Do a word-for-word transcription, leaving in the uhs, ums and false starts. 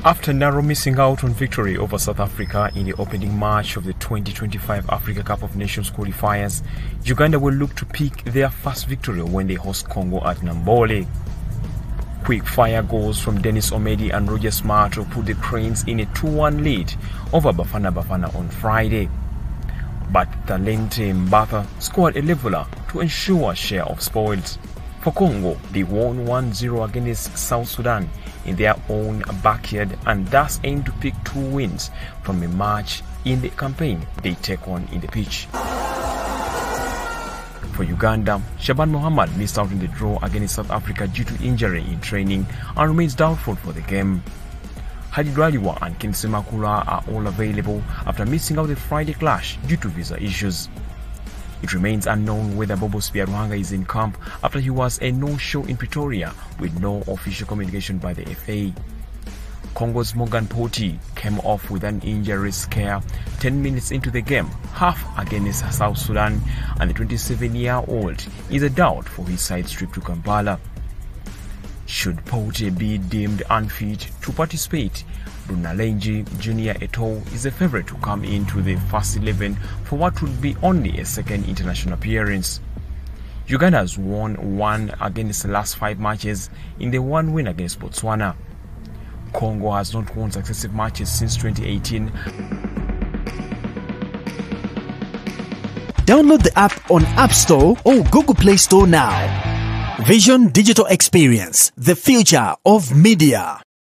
After narrow missing out on victory over South Africa in the opening match of the twenty twenty-five Africa Cup of Nations qualifiers, Uganda will look to pick their first victory when they host Congo at Nambole. Quick fire goals from Dennis Omedi and Roger Smart will put the Cranes in a two one lead over Bafana Bafana on Friday. But Talente Mbatha scored a leveler to ensure a share of spoils. For Congo, they won one zero against South Sudan in their own backyard and thus aim to pick two wins from a match in the campaign they take on in the pitch. For Uganda, Shaban Mohammed missed out in the draw against South Africa due to injury in training and remains doubtful for the game. Hadi Raliwa and Kingsley Makula are all available after missing out the Friday clash due to visa issues. It remains unknown whether Bobo Spiaruhanga is in camp after he was a no-show in Pretoria with no official communication by the F A. Congo's Morgan Poti came off with an injury scare ten minutes into the game, half against South Sudan, and the twenty-seven-year-old is a doubt for his side trip to Kampala. Should Poti be deemed unfit to participate, Brunalenji Junior Eto'o is a favorite to come into the first eleven for what would be only a second international appearance. Uganda has won one against the last five matches in the one win against Botswana. Congo has not won successive matches since twenty eighteen. Download the app on App Store or Google Play Store now. Vision Digital Experience, the future of media.